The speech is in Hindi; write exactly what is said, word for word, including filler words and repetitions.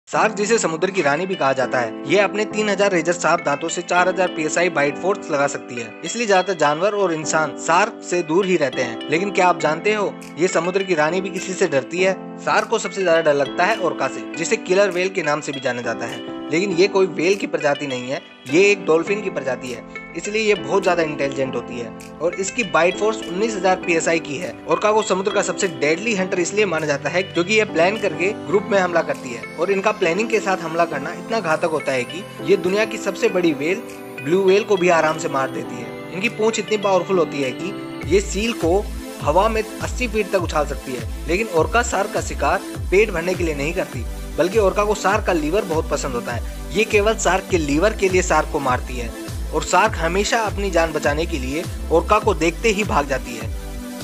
शार्क जिसे समुद्र की रानी भी कहा जाता है, ये अपने तीन हज़ार रेजर शार्प दांतों से चार हज़ार पीएसआई बाइट फोर्स लगा सकती है। इसलिए ज्यादातर जानवर और इंसान शार्क से दूर ही रहते हैं। लेकिन क्या आप जानते हो, ये समुद्र की रानी भी किसी से डरती है? शार्क को सबसे ज्यादा डर लगता है ओरका से, जिसे किलर वेल के नाम से भी जाना जाता है। लेकिन ये कोई वेल की प्रजाति नहीं है, ये एक डॉल्फिन की प्रजाति है। इसलिए ये बहुत ज्यादा इंटेलिजेंट होती है और इसकी बाइट फोर्स उन्नीस हज़ार पीएसआई की है। ओरका को समुद्र का सबसे डेडली हंटर इसलिए माना जाता है क्योंकि ये प्लान करके ग्रुप में हमला करती है और इनका प्लानिंग के साथ हमला करना इतना घातक होता है कि ये दुनिया की सबसे बड़ी वेल ब्लू वेल को भी आराम से मार देती है। इनकी पूंछ इतनी पावरफुल होती है कि ये सील को हवा में अस्सी फीट तक उछाल सकती है। लेकिन ओरका शार्क का शिकार पेट भरने के लिए नहीं करती, बल्कि ओरका को शार्क का लीवर बहुत पसंद होता है। ये केवल शार्क के लीवर के लिए शार्क को मारती है और शार्क हमेशा अपनी जान बचाने के लिए ओरका को देखते ही भाग जाती है।